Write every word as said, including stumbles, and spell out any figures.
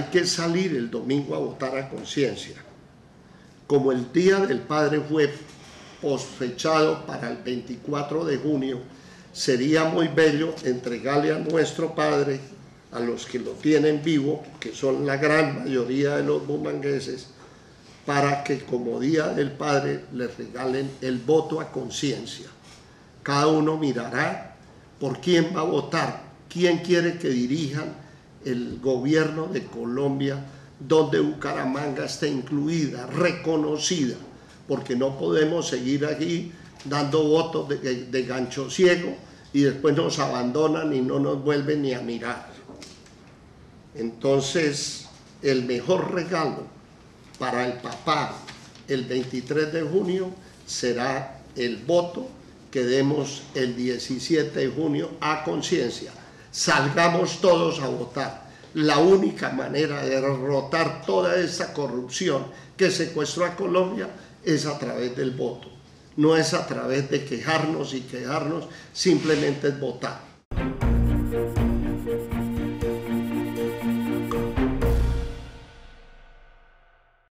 hay que salir el domingo a votar a conciencia. Como el Día del Padre fue posfechado para el veinticuatro de junio, sería muy bello entregarle a nuestro Padre, a los que lo tienen vivo, que son la gran mayoría de los bumangueses, para que como Día del Padre les regalen el voto a conciencia. Cada uno mirará por quién va a votar, quién quiere que dirijan el gobierno de Colombia, donde Bucaramanga esté incluida, reconocida, porque no podemos seguir aquí dando votos de, de gancho ciego y después nos abandonan y no nos vuelven ni a mirar. Entonces, el mejor regalo para el papá el veintitrés de junio será el voto que demos el diecisiete de junio a conciencia. Salgamos todos a votar. La única manera de derrotar toda esa corrupción que secuestró a Colombia es a través del voto. No es a través de quejarnos y quejarnos, simplemente es votar.